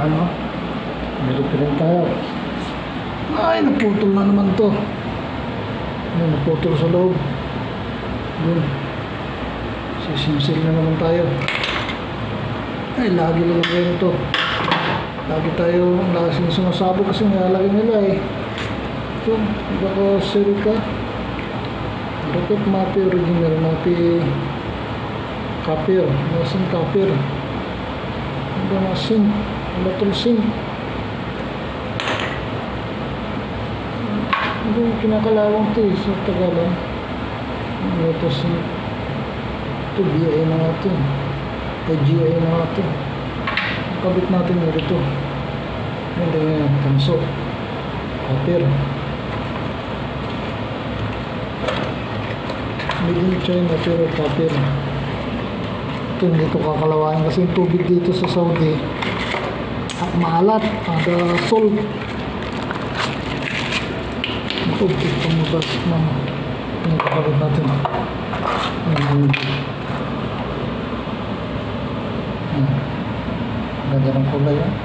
ano, meron tayo. Ay, naputol na naman to. Ay, naputol sa loob. Yun. Sisimsil na naman tayo. Ay, lagi lang kayo ito. Lagi tayo, lagi sumasabog kasi nilalagay nila eh. So, baka sirika. Rocket Mapi original, Mapi Kapir, Masin Kapir. Ano Masin, Battle Sing. Ano yung kinakalawang ito eh, sa Tagalan. Ito si ito, GI na natin. GI na natin. Kabit natin nga dito. Hindi nga, tanso. Kapir. Made in China pero kapir. Ito hindi ito kakalawain kasi yung tubig dito sa Saudi maalat, ada salt. Ito pamabas ng pinagkakaroon natin. Ganda ng kulay yan.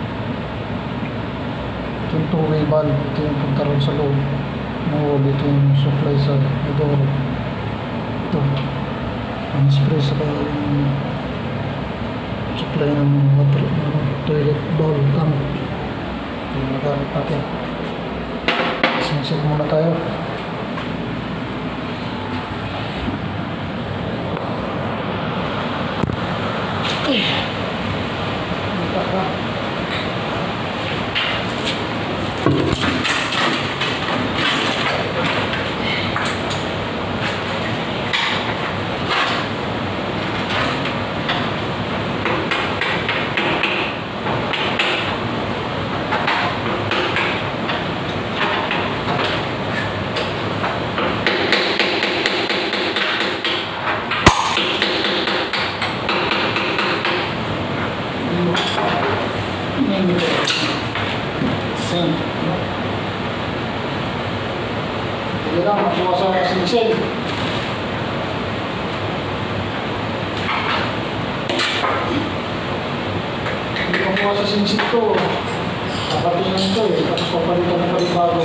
Ito yung two-way valve. Ito yung pagkaroon sa loob. Dito yung supply sa idoro. Ito ang spray sa yung supply ng water, toilet bowl tank. Ito yung nagamit natin. Sinasip muna tayo. Hindi lang, makuha sa singsel. Hindi makuha sa singsel to. Nakatingin ito eh, tapos papalitan na palibago.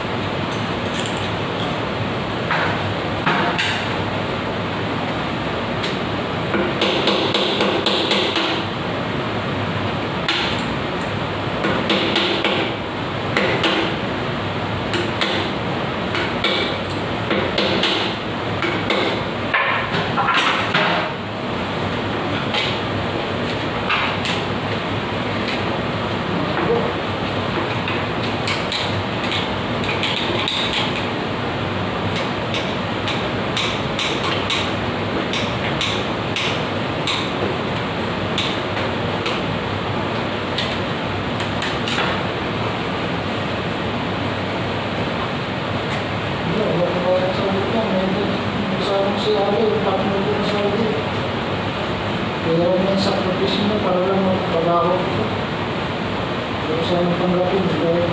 Kaya may sakripisyo mo para lang magtrabaho ito. Pero sana tanggapin dahil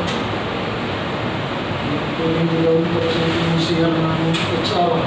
pwedeng gilawin ko sa inisiyar ng XR.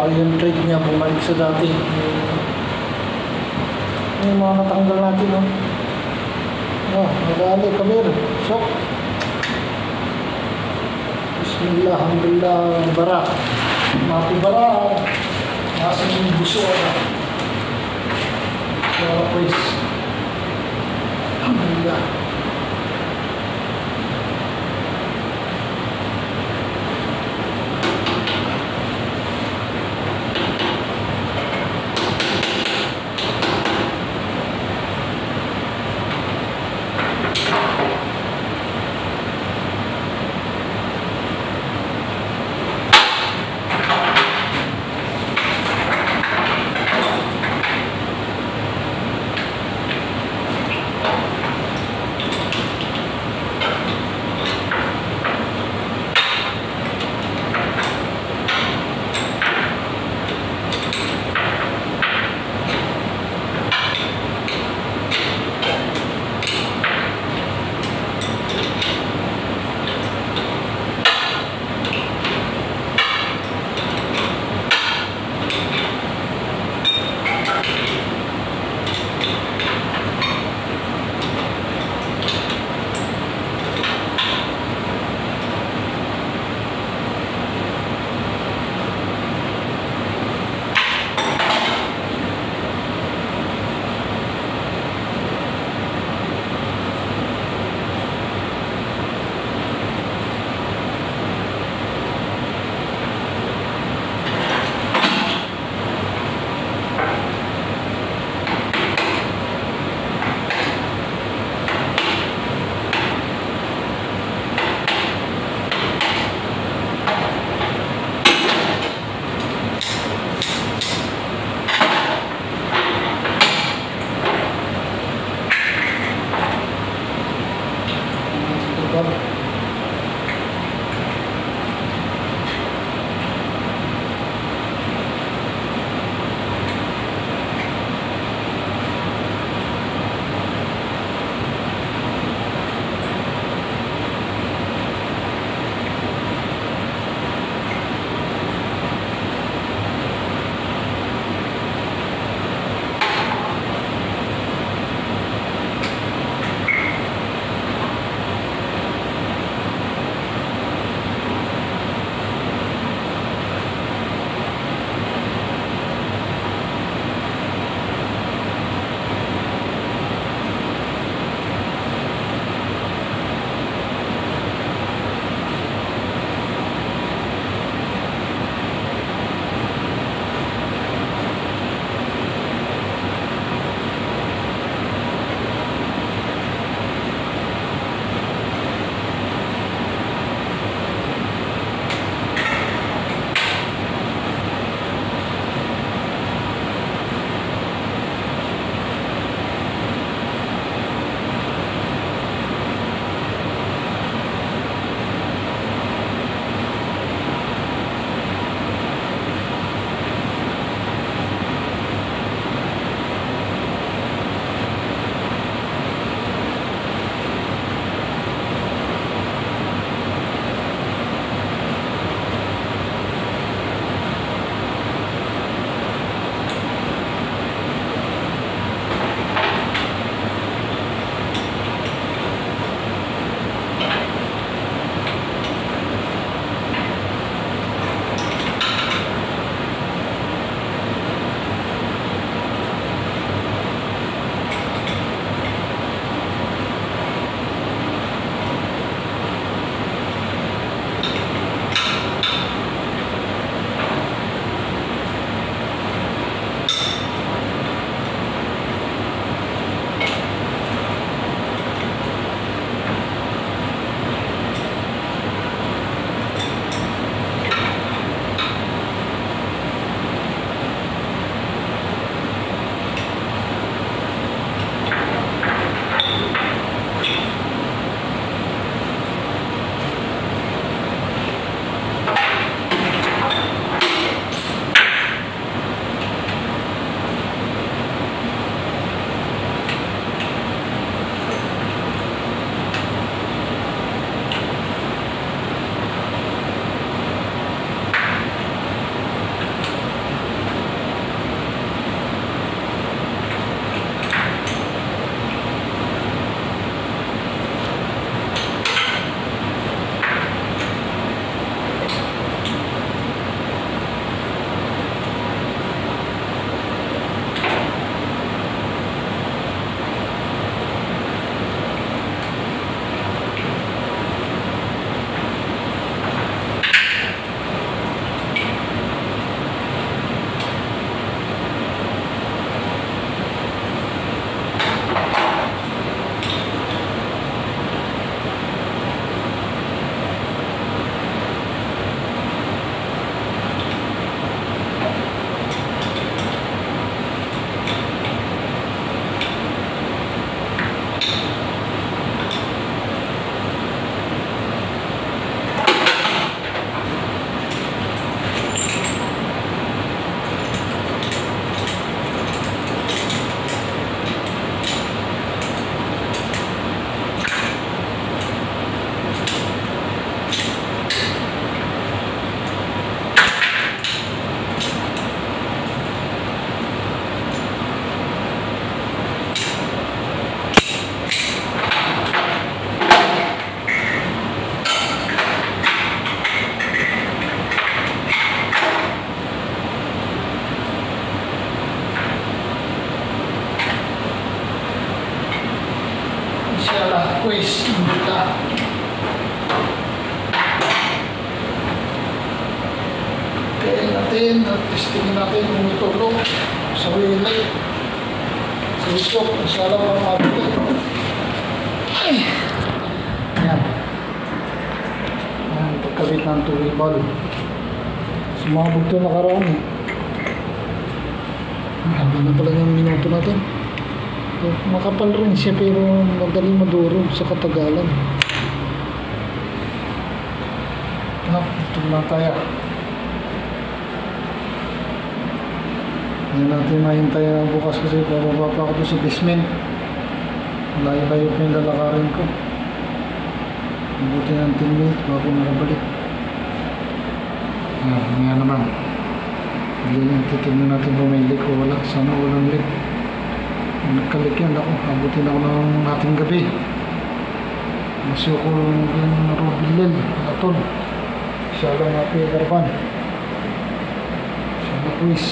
yung trade niya bumalik sa dati. Yung mga natanggal natin, no? Nadali, kabir. Sok. Bismillah, alhamdulillah, barak. Mati barak. Nasa yung buso, pues. Alhamdulillah. quiz. Hindi ka. Kaya natin at testingin natin kung ito tulong sa relay. Sa isok. Inshallah mga mabili. Ay. Yan. Yan. Pagkabit ng tubig ball. Sumabog ito nakaraan eh. Haba na pala yung minuto natin. Makapal rin siya pero madaling madurog sa katagalan. Ito na tayo. Hindi natin mahintay na bukas kasi bababa pa ako doon sa basement. Layo-layo pa yung lalakarin ko. Mabuti ng 10 minutes bago nakabalik. Nga naman. Titignan natin kung may leak o wala. Sana walang leak. Nagkalik yan ako. Abutin ako ng ating gabi. Masyo ko yung Robilel. Atol. Siya lang natin yung garban. Siya na quiz.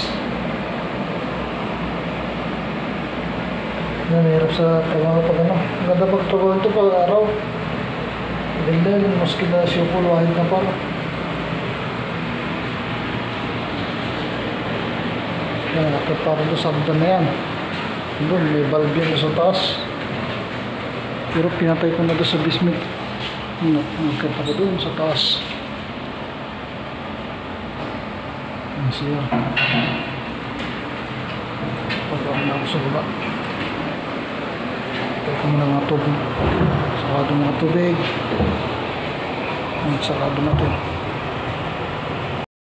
Yan, mahirap sa trabaho pag ano. Ganda pagtrabaho ito pag araw. Bilel, maski na siya po wahid na pa. Yan, nakaparang ito sabda na yan. Doon, may bulb yan sa taas. Pero pinatay ko na doon sa basement. Nakita ko doon sa taas. Yan siya. Pagkakas na ako sa baba. Patay ko muna mga tubig. Sarado mga tubig. Sarado natin.